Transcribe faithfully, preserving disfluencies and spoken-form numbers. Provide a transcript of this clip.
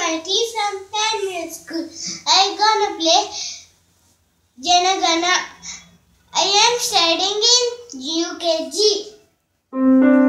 Maiti from Primary School. I gonna play Janagana. I am studying in U K G.